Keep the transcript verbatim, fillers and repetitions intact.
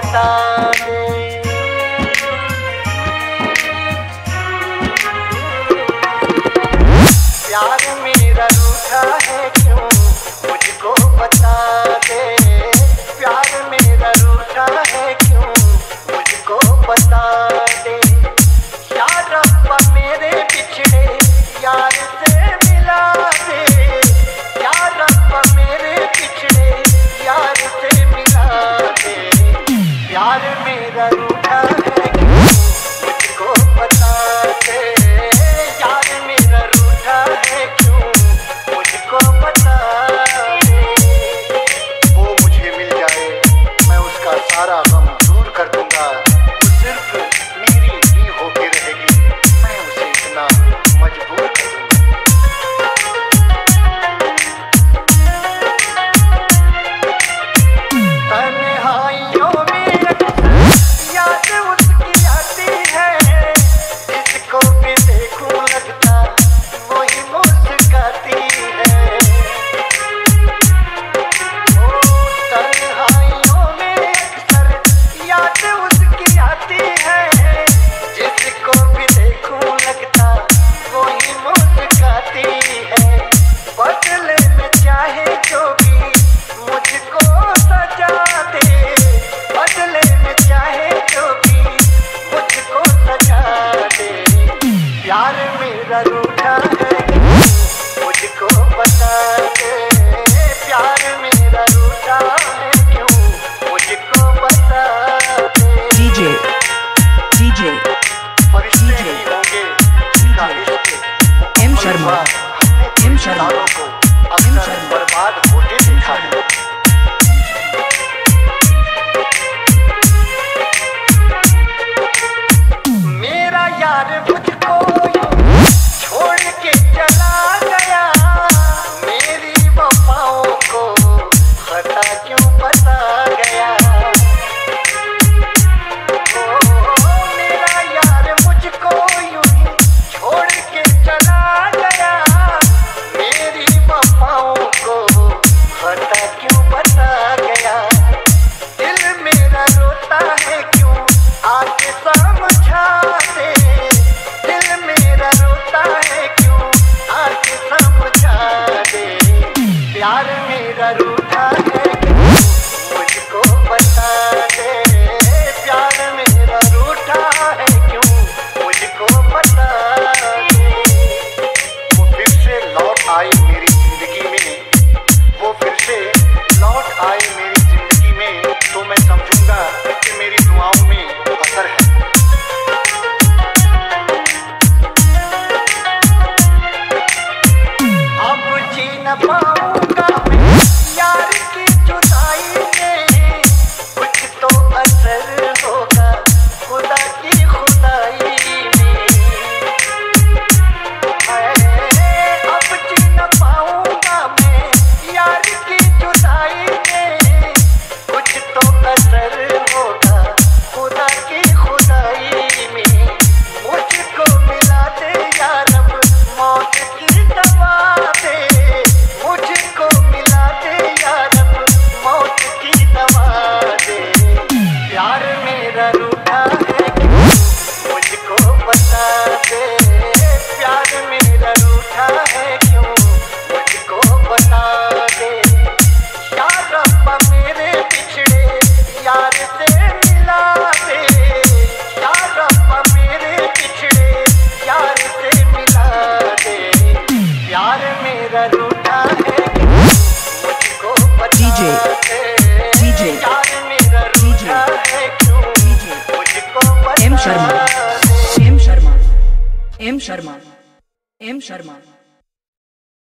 बता दे। प्यार मेरा रूठा है क्यों मुझको बता दे। प्यार मेरा रूठा है क्यों मुझको बता दे। यार रब्बा मेरे बिछड़े यार से मिला दे। यार रब्बा मेरे बिछड़े यार से मिला दे। प्यार मेरा रूठा है क्यों मुझको बता दे। यार मेरा रूठा है क्यों मुझको बता दे। वो मुझे मिल जाए मैं उसका सारा गम दूर कर दूंगा। वो सिर्फ मेरी ही होके रहेगी, मैं उसे इतना मजबूर कर दूंगा। तन्हाइयों में याद उसकी आती है। जिसको भी देखूं लगता वही मुस्कुराती है। ओ तन्हाइयों में अक्सर याद उसकी आती है। जिसको भी देखूं लगता वही मुस्कुराती है। बदले में चाहे जो भी मुझको सजा दे। बदले में चाहे जो भी मुझको सजा दे। प्यार मेरा रूठा है क्यों मुझको बता दे। प्यार मेरा रूठा है क्यों मुझको बता दे। डीजे डीजे फरिश्ते ही होंगे जिनका इश्क एम शर्मा एम शर्मा को अक्सर बर्बाद होते देखा है। मेरा यार मुझको यूं छोड़ के चला गया। मेरी वफाओं को खता क्यों बता गया। ओ मेरा यार मुझको यूं ही छोड़ के चला गया। मेरी वफाओं को खता क्यों बता गया। दिल मेरा रोता है क्यों आके समझा दे। दिल मेरा रोता है क्यों आके समझा दे। प्यार मेरा रूठा है क्यों मुझको बता दे। प्यार मेरा रूठा है क्यों मुझको बता दे। वो फिर से लौट आए मेरी जिंदगी में। वो फिर से लौट आए मेरी जिंदगी में तो मैं समझूंगा कि मेरी दुआओं में असर है। अब जी न पाऊंगा मैं यार की जुदाई में। कुछ तो असर होगा खुदा की खुदाई में। अब जी न पाऊंगा मैं यार की जुदाई में। कुछ तो असर होगा खुदा की खुदाई में। मुझको मिला दे या रब मौत की दवा दे। मुझको मिला दे या रब मौत की दवा दे। प्यार मेरा रूठा है क्यों मुझको बता दे। प्यार मेरा रूठा है क्यों मुझको बता दे। यार रब्बा मेरे बिछड़े यार से मिला दे। यार रब्बा मेरे बिछड़े यार से मिला दे। प्यार मेरा रूठा है क्यों मुझको बता डीजे दे। डीजे प्यार मेरा रूठा है क्यों मुझको बता एम शर्मा दे। एम शर्मा एम शर्मा एम शर्मा